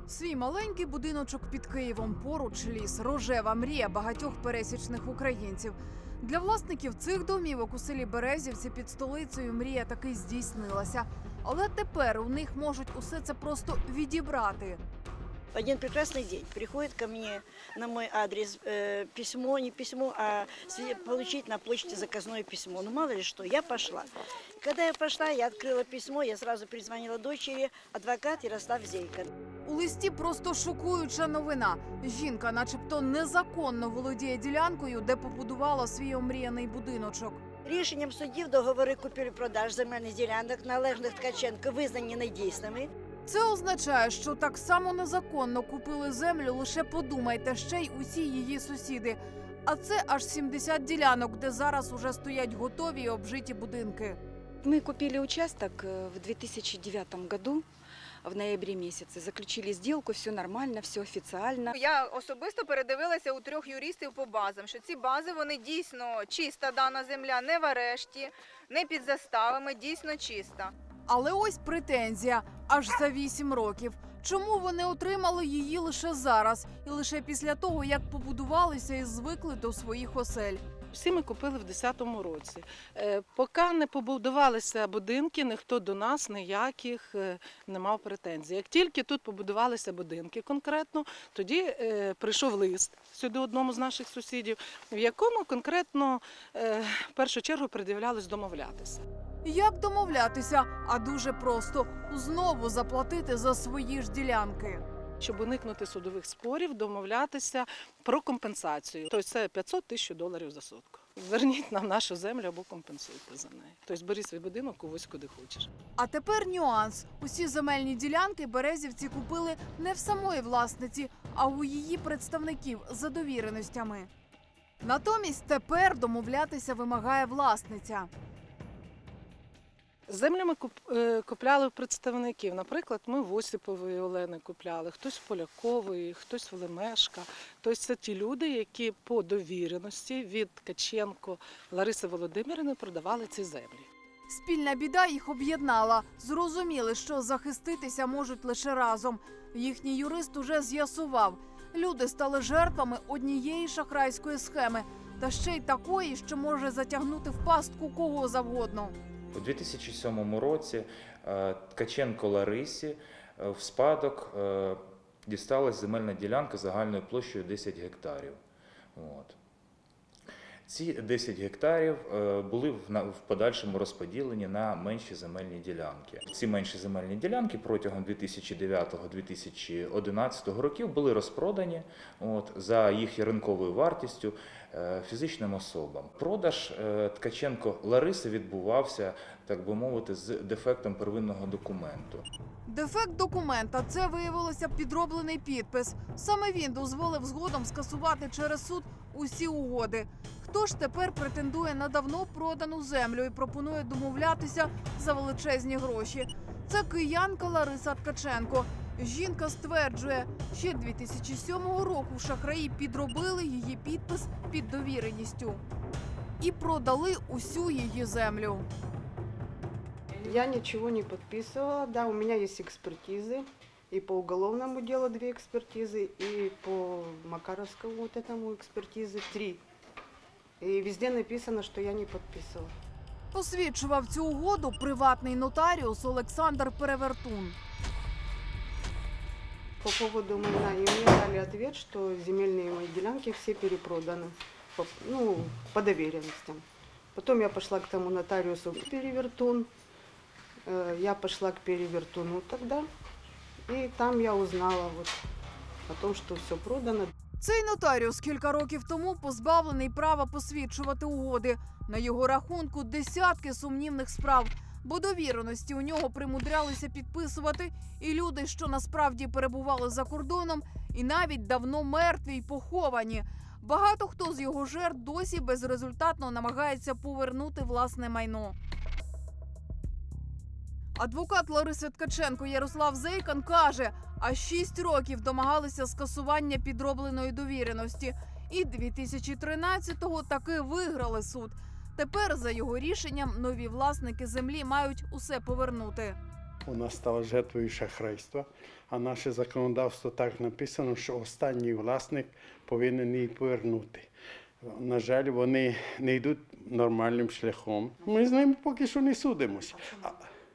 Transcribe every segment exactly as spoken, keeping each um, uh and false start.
Свій маленький будиночок під Києвом, поруч ліс, рожева мрія багатьох пересічних українців. Для власників цих домівок у селі Березівці під столицею мрія таки здійснилася. Але тепер у них можуть усе це просто відібрати. В один прекрасный день приходит ко мне на мой адрес э, письмо, не письмо, а получить на почте заказное письмо. Ну мало ли что, я пошла. Когда я пошла, я открыла письмо, я сразу перезвонила дочери, адвокат Ярослав Зейко. У листі просто шокуюча новина. Жінка начебто незаконно володіє ділянкою, де побудувала свій омріяний будиночок. Рішенням судів договори купівлі-продаж земельних ділянок, належних Ткаченко, визнані недійсними. Це означає, що так само незаконно купили землю, лише подумайте, ще й усі її сусіди. А це аж сімдесят ділянок, де зараз уже стоять готові і обжиті будинки. Мы купили участок в две тысячи девятом году, в ноябре месяце. Заключили сделку, все нормально, все официально. Я особисто передивилася у трьох юристів по базам, що ці бази, вони дійсно чиста дана земля, не в арешті, не під заставами, дійсно чиста. Але ось претензія аж за вісім років. Чому вони отримали її лише зараз і лише після того, як побудувалися і звикли до своїх осель? Всі ми купили в десятому році. Поки не побудувалися будинки, ніхто до нас ніяких не мав претензій. Як тільки тут побудувалися будинки конкретно, тоді прийшов лист сюди одному з наших сусідів, в якому конкретно в першу чергу пред'являлось домовлятися. Як домовлятися? А дуже просто – знову заплатити за свої ж ділянки. Щоб уникнути судових спорів, домовлятися про компенсацію. Тобто це п'ятсот тисяч доларів за сотку. Верніть нам нашу землю або компенсуйте за неї. Тобто бери свій будинок, увозь куди хочеш. А тепер нюанс. Усі земельні ділянки березівці купили не в самої власниці, а у її представників за довіреностями. Натомість тепер домовлятися вимагає власниця. Землю ми купляли у представників. Наприклад, ми в Осіпової Олени купляли, хтось в Полякової, хтось в Лемешка. Тобто це ті люди, які по довіреності від Ткаченко Лариси Володимирівни продавали ці землі. Спільна біда їх об'єднала. Зрозуміли, що захиститися можуть лише разом. Їхній юрист уже з'ясував. Люди стали жертвами однієї шахрайської схеми. Та ще й такої, що може затягнути в пастку кого завгодно. У дві тисячі сьомому році Ткаченко Ларисі в спадок дісталась земельна ділянка загальною площею десять гектарів. От. Ці десять гектарів були в подальшому розподілені на менші земельні ділянки. Ці менші земельні ділянки протягом дві тисячі дев'ятого - дві тисячі одинадцятого років були розпродані от, за їх ринковою вартістю фізичним особам. Продаж Ткаченко Лариси відбувався, так би мовити, з дефектом первинного документу. Дефект документа – це виявилося підроблений підпис. Саме він дозволив згодом скасувати через суд усі угоди. Хто ж тепер претендує на давно продану землю і пропонує домовлятися за величезні гроші? Це киянка Лариса Ткаченко. Жінка стверджує, ще дві тисячі сьомого року шахраї підробили її підпис під довіреністю. І продали усю її землю. Я ничего не подписывала. Да, у меня есть экспертизы. И по уголовному делу две экспертизы, и по Макаровскому вот этому экспертизы три. И везде написано, что я не подписывала. Посвідчував цю угоду приватний нотаріус Олександр Перевертун. По поводу майна, и мне дали ответ, что земельные мои делянки все перепроданы, по, ну, по доверенностям. Потом я пошла к тому нотариусу Перевертун. Я пошла к Перевертуну тогда. І там я узнала вот о том, що все продано. Цей нотаріус кілька років тому позбавлений права посвідчувати угоди. На його рахунку десятки сумнівних справ, бо довіреності у нього примудрялися підписувати і люди, що насправді перебували за кордоном, і навіть давно мертві й поховані. Багато хто з його жертв досі безрезультатно намагається повернути власне майно. Адвокат Лариси Ткаченко Ярослав Зейко каже, а шість років домагалися скасування підробленої довіреності. І дві тисячі тринадцятого таки виграли суд. Тепер за його рішенням нові власники землі мають усе повернути. вона стала жертвою шахрайства. А наше законодавство так написано, що останній власник повинен її повернути. На жаль, вони не йдуть нормальним шляхом. Ми з ними поки що не судимося. А,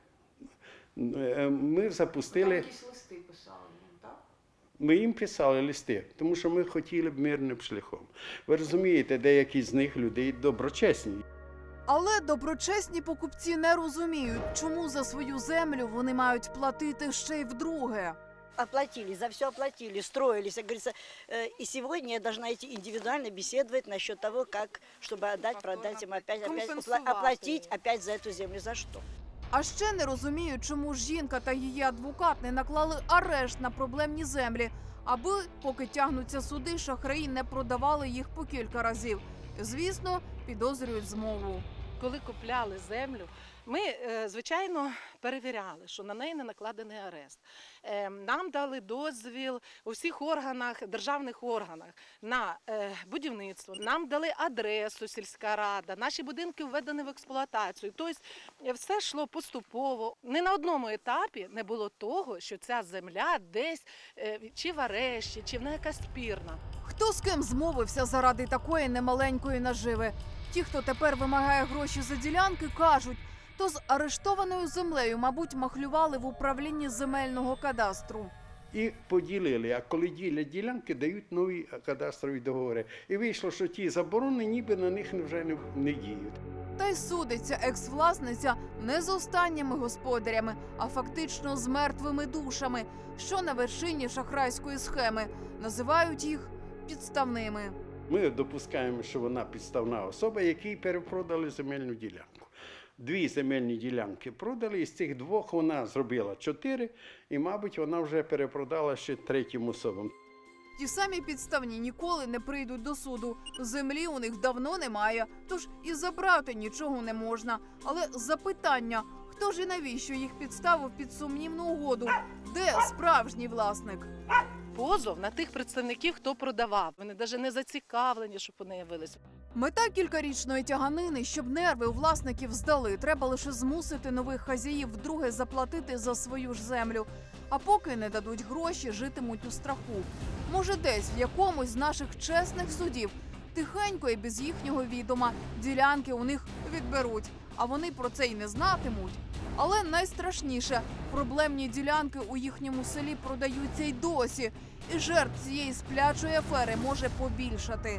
е, Ми запустили. Якісь листи писали, так? Ми їм писали листи, тому що ми хотіли б мирним шляхом. Ви розумієте, деякі з них людей доброчесні. Але доброчесні покупці не розуміють, чому за свою землю вони мають платити ще й вдруге. Оплатили, за все оплатили, строились. Как говорится, э, и сегодня я должна идти индивидуально беседовать насчет того, как, чтобы отдать, продать им опять, опять опла- оплатить опять за эту землю. За что? А ще не розуміють, чому ж жінка та її адвокат не наклали арешт на проблемні землі, аби, поки тягнуться суди, шахраї не продавали їх по кілька разів. Звісно, підозрюють змову. Коли купляли землю, ми, е, звичайно, перевіряли, що на неї не накладений арешт. Е, Нам дали дозвіл у всіх органах, державних органах на е, будівництво. Нам дали адресу сільська рада, наші будинки введені в експлуатацію. Тобто е, все йшло поступово. Ні на одному етапі не було того, що ця земля десь е, чи в арешті, чи вона якась спірна. Хто з ким змовився заради такої немаленької наживи? Ті, хто тепер вимагає гроші за ділянки, кажуть, то з арештованою землею, мабуть, махлювали в управлінні земельного кадастру. І поділили, а коли ділять ділянки, дають нові кадастрові договори. І вийшло, що ті заборони ніби на них вже не, не діють. Та й судиться екс-власниця не з останніми господарями, а фактично з мертвими душами, що на вершині шахрайської схеми. Називають їх підставними. Ми допускаємо, що вона підставна особа, якій перепродали земельну ділянку. Дві земельні ділянки продали, і з цих двох вона зробила чотири, і, мабуть, вона вже перепродала ще третім особам. Ті самі підставні ніколи не прийдуть до суду. Землі у них давно немає, тож і забрати нічого не можна. Але запитання, хто ж і навіщо їх підставив під сумнівну угоду? Де справжній власник? Позов на тих представників, хто продавав. Вони навіть не зацікавлені, щоб вони явилися. Мета кількарічної тяганини, щоб нерви у власників здали. Треба лише змусити нових хазяїв вдруге заплатити за свою ж землю. А поки не дадуть гроші, житимуть у страху. Може, десь в якомусь з наших чесних судів тихенько і без їхнього відома ділянки у них відберуть. А вони про це й не знатимуть. Але найстрашніше – проблемні ділянки у їхньому селі продаються й досі. І жертв цієї сплячої афери може побільшати.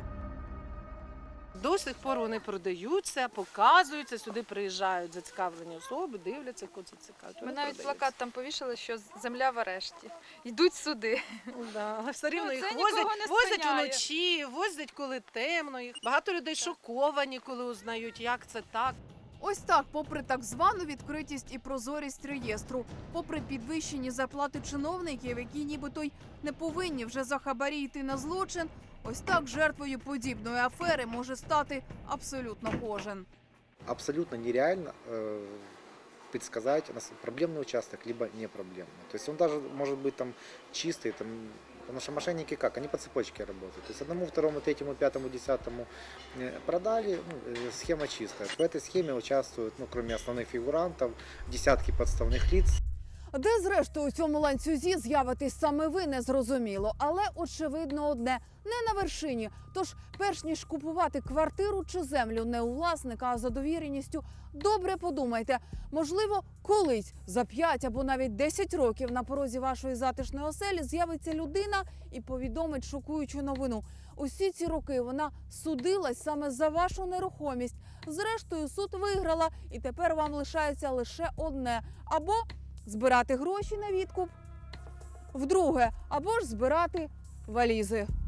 До сих пор вони продаються, показуються, сюди приїжджають зацікавлені особи, дивляться, кого це цікавить. Ми навіть плакат там повішали, що земля в арешті. Йдуть суди. Да, але все рівно Ну, їх це возять, нікого не возять спиняє. вночі, возять, коли темно. Їх. Багато людей шоковані, коли узнають, як це так. Ось так, попри так звану відкритість і прозорість реєстру, попри підвищені зарплати чиновників, які нібито й не повинні вже за хабарі йти на злочин, ось так жертвою подібної афери може стати абсолютно кожен. Абсолютно нереально э, предсказать, у нас проблемный участок, либо не проблемный. То есть он даже может быть там чистый, там, потому что мошенники как? Они по цепочке работают. То есть одному, второму, третьему, пятому, десятому продали, ну, схема чистая. В этой схеме участвуют, ну, кроме основных фигурантов, десятки подставных лиц. Де, зрештою, у цьому ланцюзі з'явитись саме ви, не зрозуміло. Але очевидно одне – не на вершині. Тож, перш ніж купувати квартиру чи землю не у власника, а за довіреністю, добре подумайте. Можливо, колись, за п'ять або навіть десять років на порозі вашої затишної оселі з'явиться людина і повідомить шокуючу новину. Усі ці роки вона судилась саме за вашу нерухомість. Зрештою, суд виграла, і тепер вам лишається лише одне – або збирати гроші на відкуп, вдруге, або ж збирати валізи.